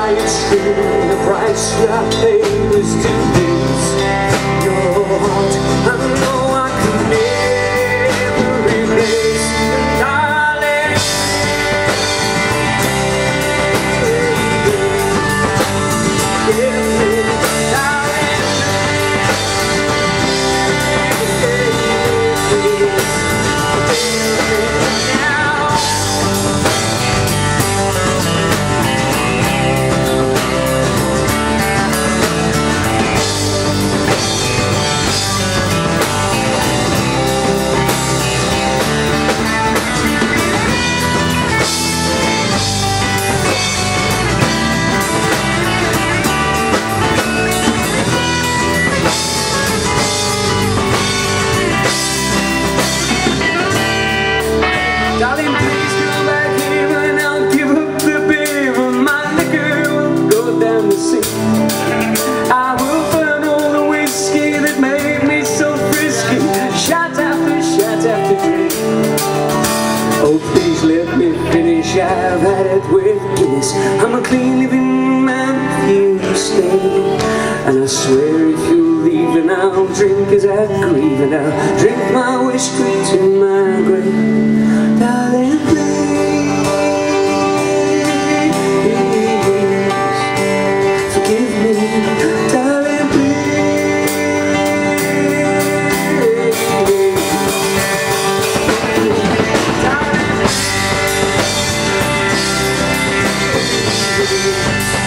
quiet stream, the price you have paid is to lose your heart. I know I could never replace you, darling. Darling, please come back here and I'll give up the beer and my liquor will go down the sink. I will burn all the whiskey that made me so frisky, shot after drink. Oh, please let me finish, I've had it with Guinness. I'm a clean living man if you stay, and I swear if you leave then I'll drink as I grieve, and I'll drink my whiskey to my grave. Darling, please forgive me. Darling, please. Darling,